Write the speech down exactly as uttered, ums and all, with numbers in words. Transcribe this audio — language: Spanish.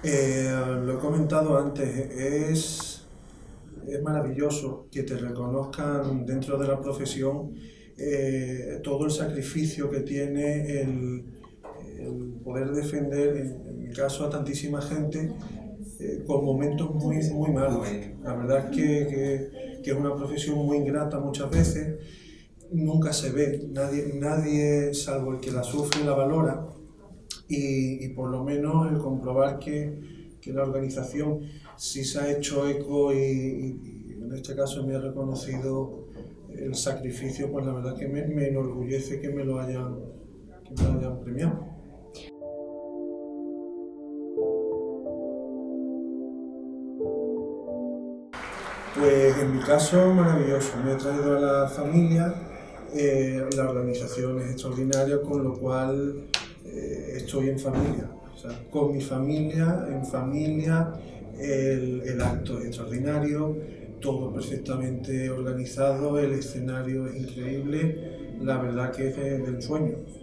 Eh, lo he comentado antes, es, es maravilloso que te reconozcan dentro de la profesión eh, todo el sacrificio que tiene el, el poder defender, en, en mi caso, a tantísima gente eh, con momentos muy, muy malos. La verdad es que, que, que es una profesión muy ingrata muchas veces, nunca se ve, nadie, nadie salvo el que la sufre la valora. Y, y por lo menos el comprobar que, que la organización sí se ha hecho eco y, y, y en este caso me ha reconocido el sacrificio, pues la verdad que me, me enorgullece que me lo hayan, que me lo hayan premiado. Pues en mi caso, maravilloso. Me he traído a la familia, eh, la organización es extraordinaria, con lo cual eh, estoy en familia. O sea, con mi familia, en familia, el, el acto es extraordinario, todo perfectamente organizado, el escenario es increíble, la verdad que es del sueño.